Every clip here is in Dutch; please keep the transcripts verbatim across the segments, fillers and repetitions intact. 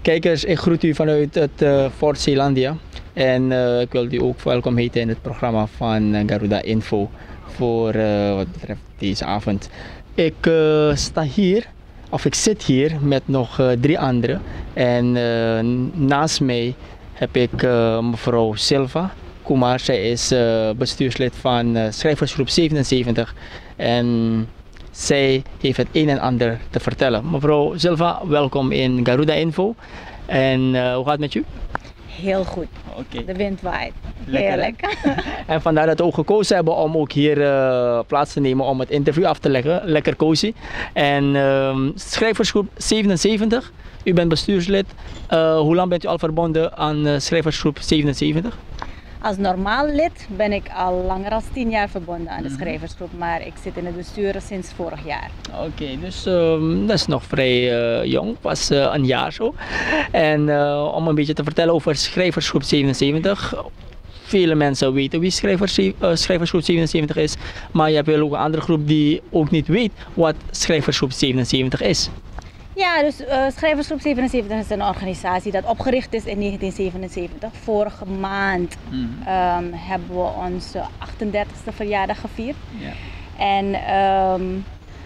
Kijkers, ik groet u vanuit het uh, Fort Zeelandia. En uh, ik wil u ook welkom heten in het programma van uh, Garuda Info voor uh, wat betreft deze avond. Ik uh, sta hier, of ik zit hier met nog uh, drie anderen. En uh, naast mij heb ik uh, mevrouw Silva Kumar. Zij is uh, bestuurslid van uh, schrijversgroep zevenenzeventig. En zij heeft het een en ander te vertellen. Mevrouw Silva, welkom in Garuda Info. En uh, hoe gaat het met u? Heel goed. Okay. De wind waait. Lekker, heerlijk. En vandaar dat we ook gekozen hebben om ook hier uh, plaats te nemen om het interview af te leggen. Lekker cozy. En uh, schrijversgroep zevenenzeventig, u bent bestuurslid. Uh, hoe lang bent u al verbonden aan uh, schrijversgroep zevenenzeventig? Als normaal lid ben ik al langer dan tien jaar verbonden aan de schrijversgroep, maar ik zit in het bestuur sinds vorig jaar. Oké, okay, dus um, dat is nog vrij uh, jong, pas uh, een jaar zo. En uh, om een beetje te vertellen over schrijversgroep zevenenzeventig. Vele mensen weten wie schrijvers, uh, schrijversgroep zevenenzeventig is, maar je hebt wel ook een andere groep die ook niet weet wat schrijversgroep zevenenzeventig is. Ja, dus uh, schrijversgroep zevenenzeventig is een organisatie dat opgericht is in negentien zevenenzeventig. Vorige maand mm. um, hebben we onze achtendertigste verjaardag gevierd. Yeah. En um,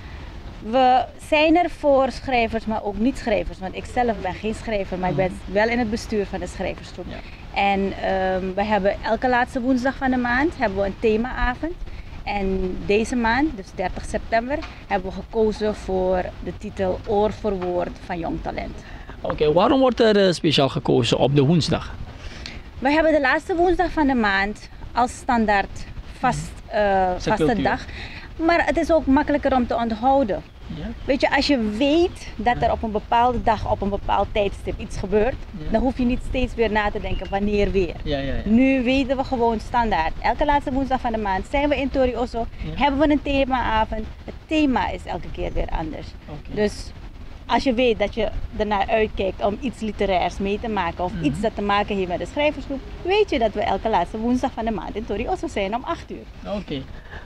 we zijn er voor schrijvers, maar ook niet schrijvers. Want ik zelf ben geen schrijver, maar ik ben wel in het bestuur van de schrijversgroep. Yeah. En um, we hebben elke laatste woensdag van de maand hebben we een themaavond. En deze maand, dus dertig september, hebben we gekozen voor de titel Oor voor Woord van Jong Talent. Oké, okay, waarom wordt er speciaal gekozen op de woensdag? We hebben de laatste woensdag van de maand als standaard vast, uh, vaste dag. Maar het is ook makkelijker om te onthouden. Ja. Weet je, als je weet dat er op een bepaalde dag, op een bepaald tijdstip iets gebeurt, ja. dan hoef je niet steeds weer na te denken wanneer weer. Ja, ja, ja. Nu weten we gewoon standaard. Elke laatste woensdag van de maand zijn we in Tori Osso, ja. hebben we een themaavond. Het thema is elke keer weer anders. Okay. Dus als je weet dat je ernaar uitkijkt om iets literairs mee te maken of mm-hmm. iets dat te maken heeft met de schrijversgroep, weet je dat we elke laatste woensdag van de maand in Tori Osso zijn om acht uur. Oké. Okay.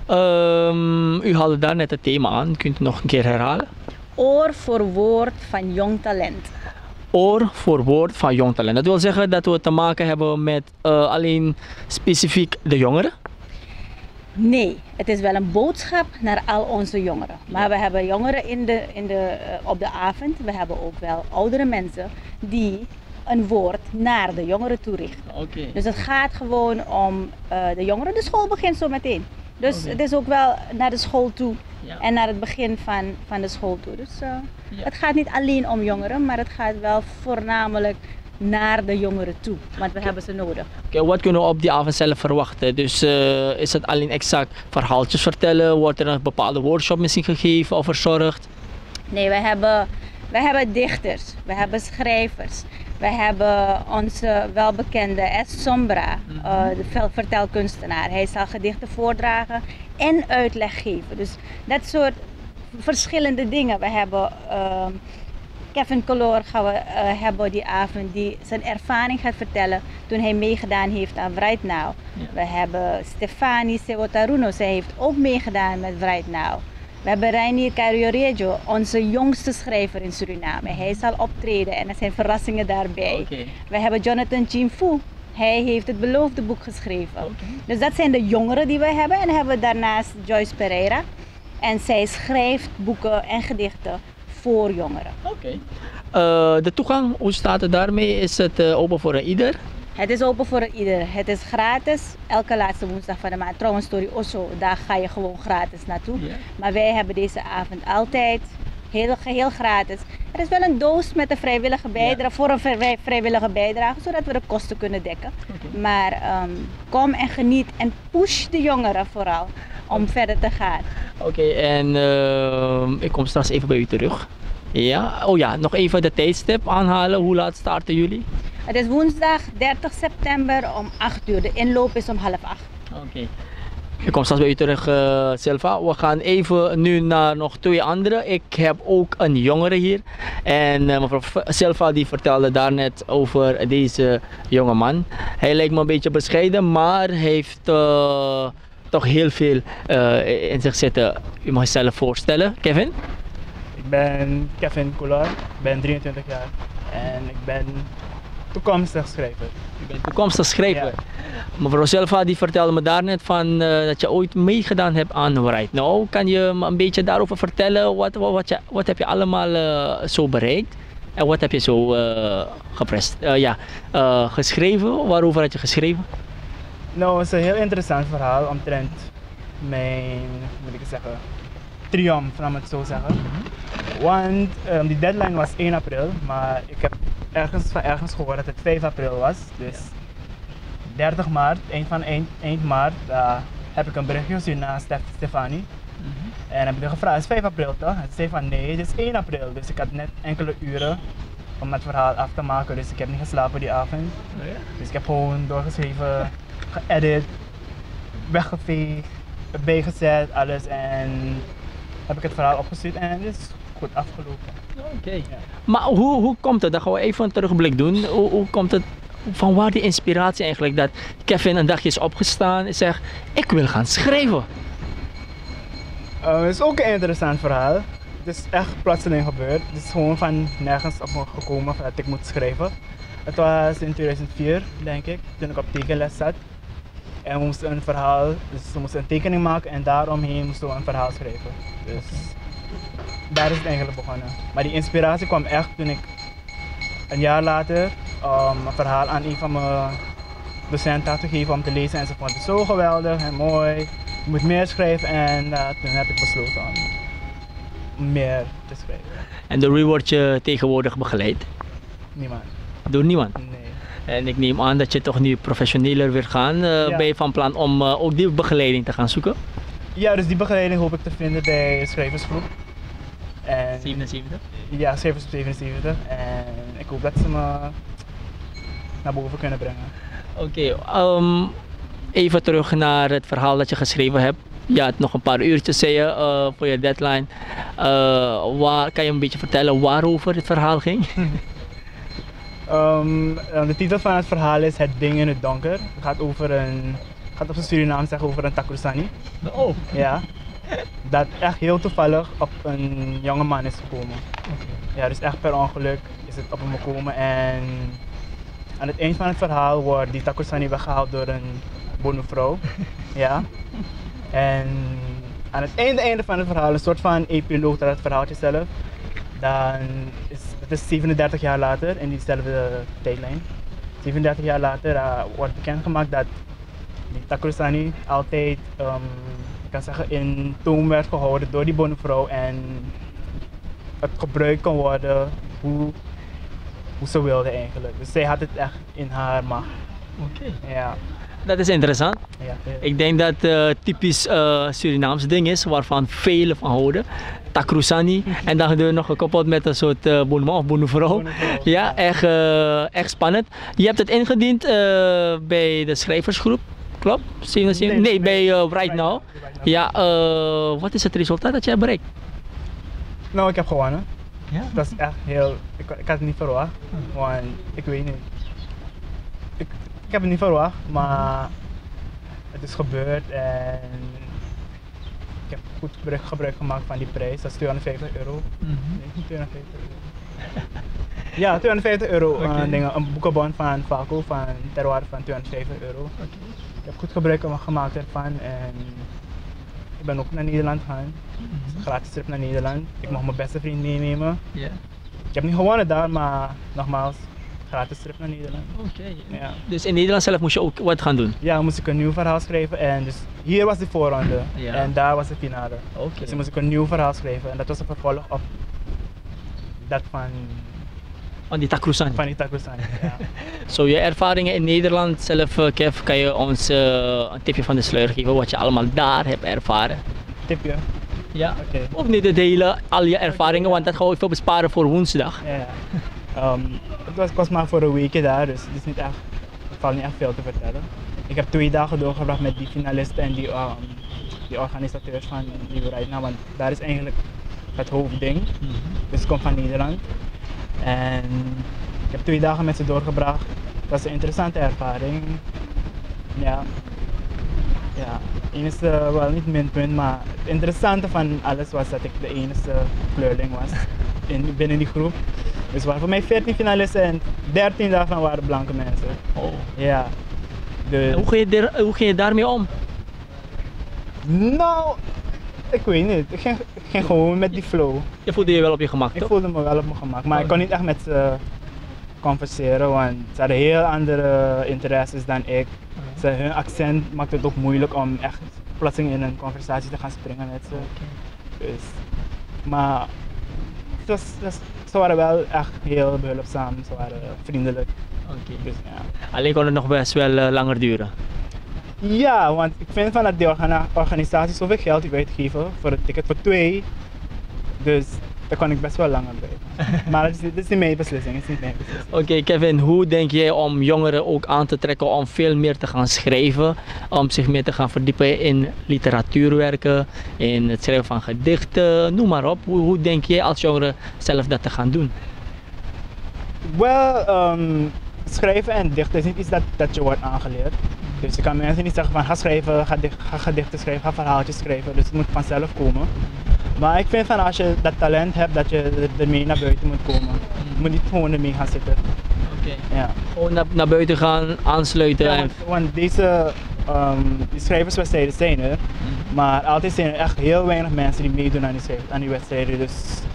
Um, u haalde daar net het thema aan, kunt u het nog een keer herhalen? Oor voor woord van jong talent. Oor voor woord van jong talent. Dat wil zeggen dat we te maken hebben met uh, alleen specifiek de jongeren? Nee, het is wel een boodschap naar al onze jongeren. Maar ja. we hebben jongeren in de, in de, uh, op de avond. We hebben ook wel oudere mensen die een woord naar de jongeren toe richten. Okay. Dus het gaat gewoon om uh, de jongeren. De school begint zo meteen. Dus okay. het is ook wel naar de school toe ja. en naar het begin van, van de school toe. Dus uh, ja. het gaat niet alleen om jongeren, maar het gaat wel voornamelijk naar de jongeren toe, want we okay. hebben ze nodig. Okay, wat kunnen we op die avond zelf verwachten? Dus uh, is het alleen exact verhaaltjes vertellen? Wordt er een bepaalde workshop misschien gegeven of verzorgd? Nee, we hebben, we hebben dichters, we hebben schrijvers. We hebben onze welbekende S. Sombra, uh, de vertelkunstenaar. Hij zal gedichten voordragen en uitleg geven. Dus dat soort verschillende dingen. We hebben uh, Kevin Color gaan we, uh, hebben die avond die zijn ervaring gaat vertellen toen hij meegedaan heeft aan Right Now. Ja. We hebben Stefani Sewotaruno, zij heeft ook meegedaan met Right Now. We hebben Reinier Carriorejo, onze jongste schrijver in Suriname. Hij zal optreden en er zijn verrassingen daarbij. Okay. We hebben Jonathan Chimfu. Hij heeft het beloofde boek geschreven. Okay. Dus dat zijn de jongeren die we hebben. En dan hebben we daarnaast Joyce Pereira. En zij schrijft boeken en gedichten voor jongeren. Okay. Uh, de toegang, hoe staat het daarmee? Is het uh, open voor ieder? Het is open voor ieder. Het is gratis. Elke laatste woensdag van de maand. Trouwens, Tori Osso, daar ga je gewoon gratis naartoe. Yeah. Maar wij hebben deze avond altijd heel, geheel gratis. Er is wel een doos met een vrijwillige bijdrage, yeah. voor een vrij, vrijwillige bijdrage, zodat we de kosten kunnen dekken. Okay. Maar um, kom en geniet en push de jongeren vooral om okay. verder te gaan. Oké, okay, en uh, ik kom straks even bij u terug. Ja, oh ja, nog even de tijdstip aanhalen. Hoe laat starten jullie? Het is woensdag dertig september om acht uur. De inloop is om half acht. Oké. Okay. Ik kom straks bij u terug, uh, Silva. We gaan even nu naar nog twee anderen. Ik heb ook een jongere hier. En uh, mevrouw Silva die vertelde daarnet over deze jonge man. Hij lijkt me een beetje bescheiden, maar heeft uh, toch heel veel uh, in zich zitten. U mag jezelf voorstellen. Kevin? Ik ben Kevin Coular, ik ben drieëntwintig jaar. En en ik ben toekomstig schrijver. Je bent toekomstig schrijver. Ja. Mevrouw Silva die vertelde me daarnet van uh, dat je ooit meegedaan hebt aan Right Now. Kan je me een beetje daarover vertellen? Wat, wat, wat, je, wat heb je allemaal uh, zo bereikt? En wat heb je zo uh, geprest, uh, ja, uh, geschreven? Waarover had je geschreven? Nou, het is een heel interessant verhaal omtrent mijn, moet ik zeggen, triomf, laat me het zo zeggen. Want um, die deadline was één april, maar ik heb ergens van ergens gehoord dat het vijf april was. Dus dertig maart, eind van eind, eind maart, uh, heb ik een berichtje gestuurd naar Stef, Stefanie. Mm-hmm. En heb ik haar gevraagd, het is vijf april toch? En ze zei van nee, het is één april. Dus ik had net enkele uren om het verhaal af te maken, dus ik heb niet geslapen die avond. Oh ja? Dus ik heb gewoon doorgeschreven, geëdit, weggeveegd, bijgezet, alles en heb ik het verhaal opgestuurd en het is goed afgelopen. Oké. Okay. Ja. Maar hoe, hoe komt het? Dan gaan we even een terugblik doen. Hoe, hoe komt het? Van waar die inspiratie eigenlijk dat Kevin een dagje is opgestaan en zegt, ik wil gaan schrijven? Uh, het is ook een interessant verhaal. Het is echt plotseling gebeurd. Het is gewoon van nergens op me gekomen dat ik moet schrijven. Het was in tweeduizend vier, denk ik, toen ik op tekenles zat. En we moesten een verhaal, dus we moesten een tekening maken en daaromheen moesten we een verhaal schrijven. Dus daar is het eigenlijk begonnen. Maar die inspiratie kwam echt toen ik een jaar later um, een verhaal aan een van mijn docenten had gegeven om te lezen. En ze vond het zo geweldig en mooi. Je moet meer schrijven en uh, toen heb ik besloten om meer te schrijven. En door wie word je tegenwoordig begeleid? Niemand. Door niemand? Nee. En ik neem aan dat je toch nu professioneler wil gaan. Uh, ja. Ben je van plan om uh, ook die begeleiding te gaan zoeken? Ja, dus die begeleiding hoop ik te vinden bij schrijversgroep. En, zevenenzeventig? Ja, schrijversgroep zevenenzeventig. En ik hoop dat ze me naar boven kunnen brengen. Oké, okay, um, even terug naar het verhaal dat je geschreven hebt. Je had nog een paar uurtjes, zei je, uh, voor je deadline. Uh, waar, kan je een beetje vertellen waarover het verhaal ging? um, de titel van het verhaal is Het Ding in het Donker. Het gaat over een, het gaat op zijn Surinaam zeggen over een takrusani. Oh. Ja. Dat echt heel toevallig op een jonge man is gekomen. Okay. Ja, dus echt per ongeluk is het op hem gekomen en aan het eind van het verhaal wordt die takrusani weggehaald door een bonenvrouw. Ja. En aan het einde, einde van het verhaal, een soort van epiloog naar het verhaaltje zelf, dan is het is zevenendertig jaar later in diezelfde tijdlijn. zevenendertig jaar later uh, wordt bekendgemaakt dat die takrusani altijd um, ik kan zeggen, in toom werd gehouden door die bonenvrouw en het gebruikt kon worden hoe, hoe ze wilde eigenlijk. Dus zij had het echt in haar macht. Oké. Okay. Ja. Dat is interessant. Ja, ja. Ik denk dat het uh, typisch uh, Surinaams ding is waarvan velen van houden. Takrusani en dan er nog gekoppeld met een soort uh, bonneman of bonenvrouw. Ja, echt, uh, echt spannend. Je hebt het ingediend uh, bij de schrijversgroep. Klopt? Nee, nee, nee, bij uh, Right Now. Ja, uh, wat is het resultaat dat jij bereikt? Nou, ik heb gewonnen. Ja? Dat is echt heel. Ik, ik had het niet verwacht, want ik weet niet. Ik, ik heb het niet verwacht, maar het is gebeurd en ik heb goed gebruik, gebruik gemaakt van die prijs. Dat is tweehonderdvijftig euro. Mm-hmm. Nee, tweehonderdvijftig euro. Ja, tweehonderdvijftig euro. Okay. Uh, dingen, een boekenbon van Vaco van ter waarde van tweehonderdvijftig euro. Okay. Ik heb goed gebruik gemaakt ervan en ik ben ook naar Nederland gegaan. Mm-hmm. Gratis trip naar Nederland. Ik mag mijn beste vriend meenemen. Yeah. Ik heb niet gewonnen daar, maar nogmaals, gratis trip naar Nederland. Oké. Okay. Ja. Dus in Nederland zelf moest je ook wat gaan doen? Ja, moest ik een nieuw verhaal schrijven en dus hier was de voorronde ja. En daar was de finale. Okay. Dus dan moest ik een nieuw verhaal schrijven en dat was een vervolg op dat van... Van die takrusani? Van die takrusani, ja. Zo, je ervaringen in Nederland zelf, Kev, kan je ons uh, een tipje van de sluier geven wat je allemaal daar hebt ervaren? Tipje? Ja, okay. Of niet het hele, al je ervaringen, okay, want dat gaan we veel besparen voor woensdag. Ja, ja. Um, het was, was maar voor een weekje daar, dus het is niet echt, het valt niet echt veel te vertellen. Ik heb twee dagen doorgebracht met die finalisten en die, um, die organisateurs van die Right Now, want daar is eigenlijk het hoofdding. Mm-hmm. Dus ik kom van Nederland. En ik heb twee dagen met ze doorgebracht. Dat was een interessante ervaring. Ja, ja. Het enige, wel niet minpunt, maar het interessante van alles was dat ik de enige kleurling was in, binnen die groep. Dus er waren voor mij veertien finalisten en dertien daarvan waren blanke mensen. Oh. Ja. Dus... Hoe ging, je der, hoe ging je daarmee om? Nou, ik weet niet. Ik ging, ik ging gewoon met die flow. Je voelde je wel op je gemak, Ik toch? voelde me wel op mijn gemak, maar ik kon niet echt met ze converseren, want ze hadden heel andere interesses dan ik. Ze, hun accent maakte het ook moeilijk om echt plotseling in een conversatie te gaan springen met ze. Dus, maar het was, het was, ze waren wel echt heel behulpzaam, ze waren vriendelijk. Okay. Dus, ja. Alleen kon het nog best wel uh, langer duren. Ja, want ik vind van dat die orga organisatie zoveel geld heeft uitgegeven voor het ticket voor twee. Dus daar kon ik best wel langer blijven. Maar dat is, dat is niet mijn beslissing. Het is niet mijn beslissing. Oké, okay, Kevin, hoe denk jij om jongeren ook aan te trekken om veel meer te gaan schrijven? Om zich meer te gaan verdiepen in literatuurwerken, in het schrijven van gedichten, noem maar op. Hoe, hoe denk jij als jongere zelf dat te gaan doen? Wel, um, schrijven en dichten is niet iets dat, dat je wordt aangeleerd. Dus je kan mensen niet zeggen van ga schrijven, ga, dicht, ga gedichten schrijven, ga verhaaltjes schrijven. Dus het moet vanzelf komen. Maar ik vind van als je dat talent hebt, dat je ermee naar buiten moet komen. Je moet niet gewoon ermee gaan zitten. Oké. Okay. Ja. Gewoon naar, naar buiten gaan, aansluiten. Ja, en... want, want deze um, die schrijverswedstrijden zijn er. Mm. Maar altijd zijn er echt heel weinig mensen die meedoen aan die, aan die wedstrijden. Dus,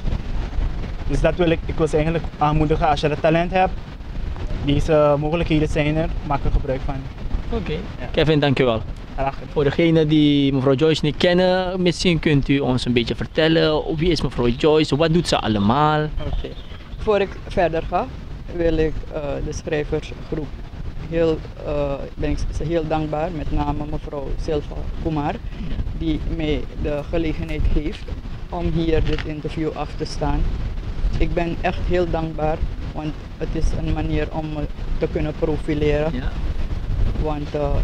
dus dat wil ik, ik wil ze eigenlijk aanmoedigen. Als je dat talent hebt, deze mogelijkheden zijn er, maak er gebruik van. Oké, okay. Ja. Kevin, dankjewel. Graag. Voor degenen die mevrouw Joyce niet kennen, misschien kunt u ons een beetje vertellen wie is mevrouw Joyce, wat doet ze allemaal? Oké. Okay. Voor ik verder ga, wil ik uh, de schrijversgroep heel, uh, ben ik heel dankbaar, met name mevrouw Silva Kumar, die mij de gelegenheid geeft om hier dit interview af te staan. Ik ben echt heel dankbaar, want het is een manier om me te kunnen profileren. Ja. Want uh,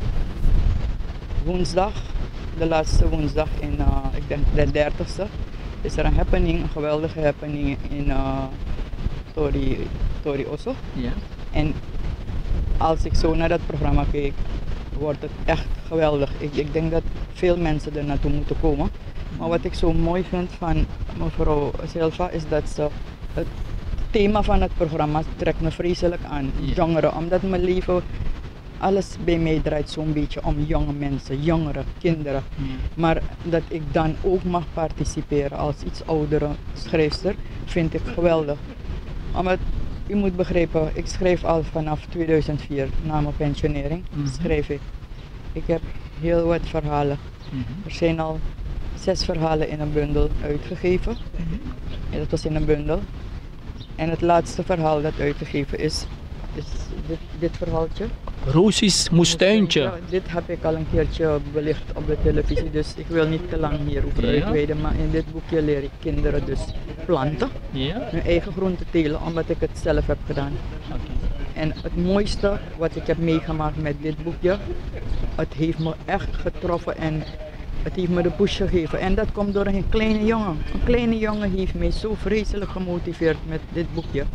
woensdag, de laatste woensdag in, uh, ik denk de dertigste, is er een happening, een geweldige happening in uh, Tori, Tori Osso. Ja. En als ik zo naar dat programma kijk, wordt het echt geweldig. Ik, ik denk dat veel mensen er naartoe moeten komen. Maar wat ik zo mooi vind van mevrouw Silva is dat ze het thema van het programma trekt me vreselijk aan, ja. Jongeren, omdat mijn leven, alles bij mij draait zo'n beetje om jonge mensen, jongeren, kinderen. Ja. Maar dat ik dan ook mag participeren als iets oudere schrijfster, vind ik geweldig. Omdat, u moet begrijpen, ik schrijf al vanaf tweeduizend vier, na mijn pensionering, mm-hmm. schrijf ik. Ik heb heel wat verhalen. Mm-hmm. Er zijn al zes verhalen in een bundel uitgegeven. Mm-hmm. En dat was in een bundel. En het laatste verhaal dat uitgegeven is, is dit, dit verhaaltje. Roosie's moestuintje. Ja, dit heb ik al een keertje belicht op de televisie, dus ik wil niet te lang hierover ja. uitweiden. Maar in dit boekje leer ik kinderen dus planten, ja. hun eigen groenten telen, omdat ik het zelf heb gedaan. Okay. En het mooiste wat ik heb meegemaakt met dit boekje, het heeft me echt getroffen en het heeft me de push gegeven. En dat komt door een kleine jongen. Een kleine jongen heeft mij zo vreselijk gemotiveerd met dit boekje. Ja.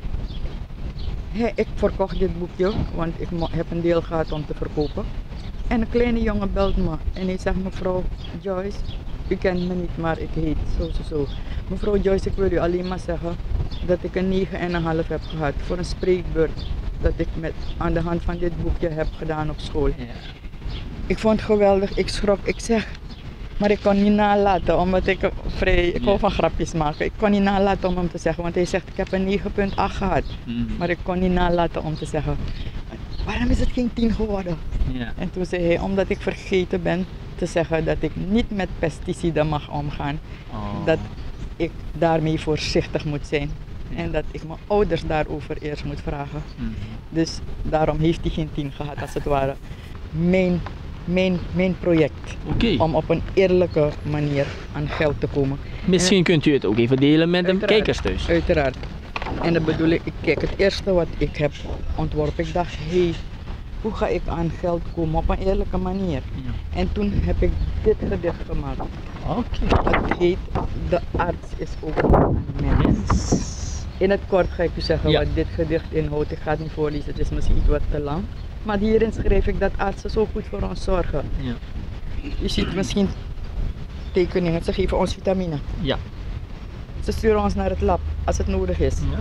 Hey, ik verkocht dit boekje, want ik heb een deel gehad om te verkopen. En een kleine jongen belt me en hij zegt, mevrouw Joyce, u kent me niet, maar ik heet zo zo zo. Mevrouw Joyce, ik wil u alleen maar zeggen dat ik een negen en een half heb gehad voor een spreekbeurt dat ik met, aan de hand van dit boekje heb gedaan op school. Ja. Ik vond het geweldig, ik schrok, ik zeg, maar ik kon niet nalaten, omdat ik vrij, ik hou van grapjes maken. Ik kon niet nalaten om hem te zeggen, want hij zegt, ik heb een negen komma acht gehad. Mm-hmm. Maar ik kon niet nalaten om te zeggen, waarom is het geen tien geworden? Yeah. En toen zei hij, omdat ik vergeten ben te zeggen dat ik niet met pesticiden mag omgaan. Oh. Dat ik daarmee voorzichtig moet zijn. Yeah. En dat ik mijn ouders daarover eerst moet vragen. Mm-hmm. Dus daarom heeft hij geen tien gehad, als het ware. Mijn Mijn, mijn project, okay. om op een eerlijke manier aan geld te komen. Misschien en, kunt u het ook even delen met de kijkers thuis. Uiteraard. En dat bedoel ik, kijk, het eerste wat ik heb ontworpen, ik dacht, hé, hey, hoe ga ik aan geld komen op een eerlijke manier? Ja. En toen heb ik dit gedicht gemaakt. Okay. Het heet, de arts is ook een mens. In het kort ga ik u zeggen ja. wat dit gedicht inhoudt. Ik ga het niet voorlezen, het is misschien iets wat te lang. Maar hierin schreef ik dat artsen zo goed voor ons zorgen. Ja. Je ziet misschien tekeningen, ze geven ons vitamine. Ja. Ze sturen ons naar het lab als het nodig is. Ja.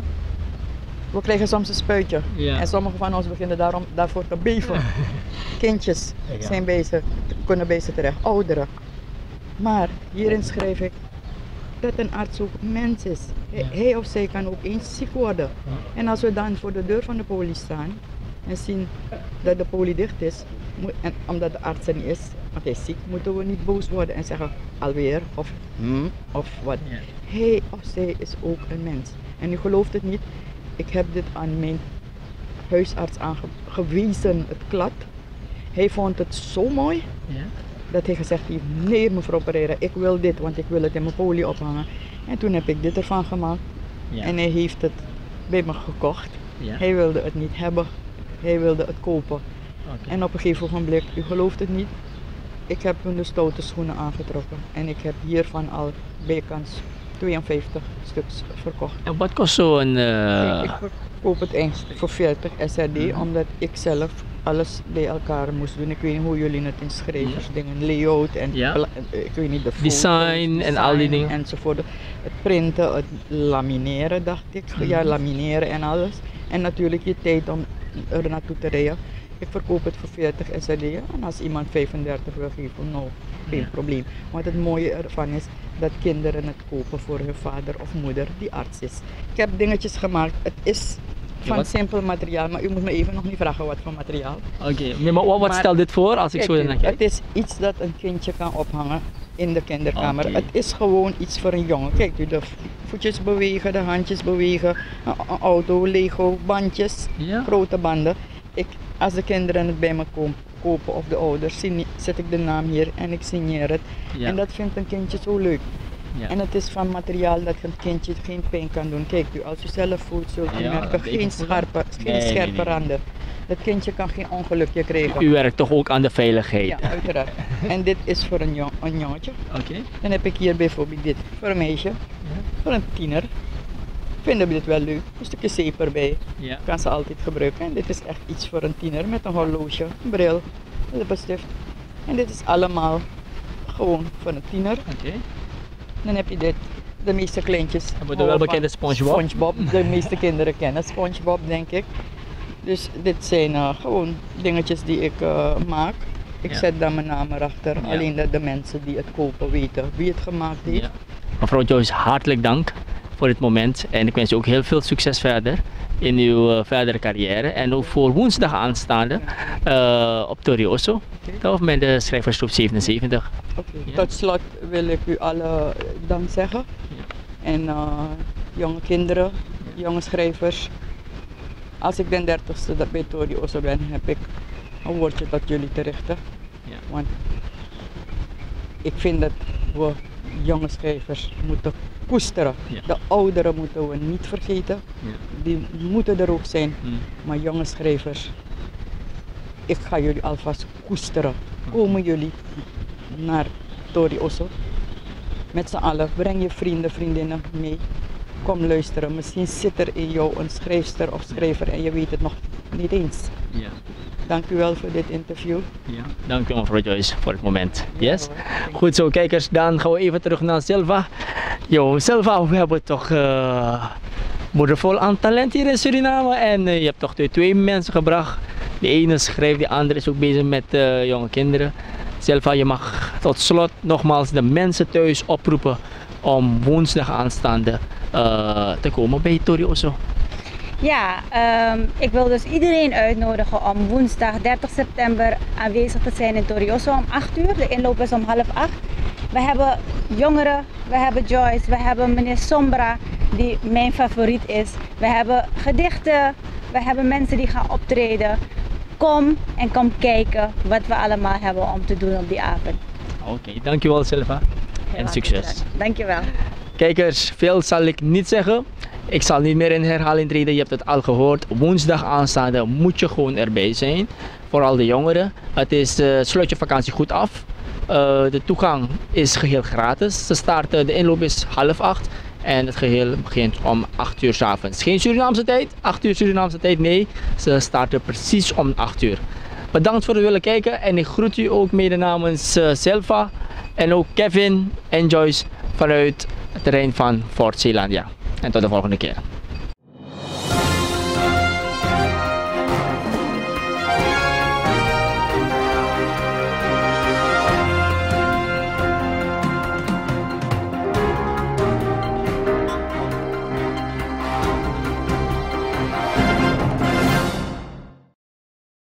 We krijgen soms een spuitje. Ja. En sommigen van ons beginnen daarom, daarvoor te beven. Kindjes Ja. zijn bezig, kunnen bezig terecht, ouderen. Maar hierin schrijf ik dat een arts ook mens is. Hij, Ja. hij of zij kan ook eens ziek worden. Ja. En als we dan voor de deur van de poli staan en zien dat de poli dicht is, moet, en omdat de arts er niet is, want hij is ziek, moeten we niet boos worden en zeggen alweer of hmm, of wat. Ja. Hij of zij is ook een mens. En u gelooft het niet, ik heb dit aan mijn huisarts aangewezen, het klad. Hij vond het zo mooi Ja. dat hij gezegd heeft, nee mevrouw Pereira, ik wil dit, want ik wil het in mijn poli ophangen. En toen heb ik dit ervan gemaakt Ja. en hij heeft het bij me gekocht. Ja. Hij wilde het niet hebben, hij wilde het kopen. Oké. En op een gegeven ogenblik, u gelooft het niet, ik heb toen de stoute schoenen aangetrokken. En ik heb hiervan al bijkans tweeënvijftig stuks verkocht. En wat kost zo'n... Uh... Ik verkoop het eigenlijk voor veertig S R D, Mhm. omdat ik zelf alles bij elkaar moest doen. Ik weet niet hoe jullie het in schrijversdingen, layout en Ja. pla- ik weet niet, de foto's, Design en al die design dingen. enzovoort. Het printen, het lamineren dacht ik, ja Mhm. lamineren en alles. En natuurlijk je tijd om er naartoe te rijden. Ik verkoop het voor veertig S R D en als iemand vijfendertig wil geven, nou, geen Ja. probleem. Want het mooie ervan is dat kinderen het kopen voor hun vader of moeder die arts is. Ik heb dingetjes gemaakt, het is van wat? simpel materiaal, maar u moet me even nog niet vragen wat voor materiaal. Oké, nee, maar wat, wat Maar- stelt dit voor als ik Kijk, zo naar het kijk? is iets dat een kindje kan ophangen in de kinderkamer. Oké. Het is gewoon iets voor een jongen. Kijk, u de voetjes bewegen, de handjes bewegen, een, een auto, Lego, bandjes, Ja. grote banden. Ik, als de kinderen het bij me kom- kopen of de ouders, sign- zet ik de naam hier en ik signeer het. Ja. En dat vindt een kindje zo leuk. Ja. En het is van materiaal dat een kindje geen pijn kan doen. Kijk, u, als u zelf voelt, zult u Ja, merken dat weet geen ik wel. scherpe, geen Nee, nee, scherpe nee. randen. Dat kindje kan geen ongelukje krijgen. U werkt toch ook aan de veiligheid? Ja, uiteraard. En dit is voor een, jong, een jongetje. Oké. Dan heb ik hier bijvoorbeeld dit voor een meisje, Ja. voor een tiener. Vinden we dit wel leuk? Een stukje zeep erbij, Ja. kan ze altijd gebruiken. En dit is echt iets voor een tiener met een horloge, een bril, een lippenstift. En dit is allemaal gewoon voor een tiener. Oké. Dan heb je dit, de meeste kleintjes. En wordt de houden welbekende van SpongeBob? SpongeBob, de meeste kinderen kennen SpongeBob, denk ik. Dus dit zijn eh, gewoon dingetjes die ik eh, maak. Ik Ja. zet dan mijn naam erachter, Ja. alleen dat de mensen die het kopen weten wie het gemaakt heeft. Ja. Mevrouw Joyce, hartelijk dank voor dit moment en ik wens u ook heel veel succes verder in uw uh, verdere carrière en ook voor woensdag aanstaande uh, op Torioso, of met de schrijversgroep zevenenzeventig. Oké, Ja. Tot slot wil ik u alle dank zeggen. Ja. En uh, jonge kinderen, jonge schrijvers. Als ik de dertigste bij Torioso ben, heb ik een woordje tot jullie te richten. Ja. Want ik vind dat we jonge schrijvers moeten koesteren. Ja. De ouderen moeten we niet vergeten. Ja. Die moeten er ook zijn. Mm. Maar jonge schrijvers, ik ga jullie alvast koesteren. Komen jullie naar Torioso met z'n allen. Breng je vrienden, vriendinnen mee. Kom luisteren. Misschien zit er in jou een schrijfster of schrijver en je weet het nog niet eens. Ja. Dank u wel voor dit interview. Ja. Dank u mevrouw Joyce voor het moment. Ja, Yes? hoor. Goed zo kijkers, dan gaan we even terug naar Silva. Yo, Silva, we hebben toch uh, moedervol aan talent hier in Suriname en uh, je hebt toch twee, twee mensen gebracht. De ene schrijft, de andere is ook bezig met uh, jonge kinderen. Silva, je mag tot slot nogmaals de mensen thuis oproepen om woensdag aanstaande uh, te komen bij Torioso. Ja, um, ik wil dus iedereen uitnodigen om woensdag dertig september aanwezig te zijn in Torioso om acht uur. De inloop is om half acht. We hebben jongeren, we hebben Joyce, we hebben meneer Sombra, die mijn favoriet is. We hebben gedichten, we hebben mensen die gaan optreden. Kom en kom kijken wat we allemaal hebben om te doen op die avond. Oké, okay, dankjewel Silva en succes. Dankjewel. Kijkers, veel zal ik niet zeggen. Ik zal niet meer in herhaling treden, je hebt het al gehoord. Woensdag aanstaande moet je gewoon erbij zijn. Vooral de jongeren. Het is, uh, sluit je vakantie goed af. Uh, de toegang is geheel gratis. Ze starten, de inloop is half acht. En het geheel begint om acht uur 's avonds. Geen Surinaamse tijd, acht uur Surinaamse tijd, nee. Ze starten precies om acht uur. Bedankt voor het willen kijken en ik groet u ook mede namens uh, Silva en ook Kevin en Joyce vanuit het terrein van Fort Zeelandia. En tot de volgende keer.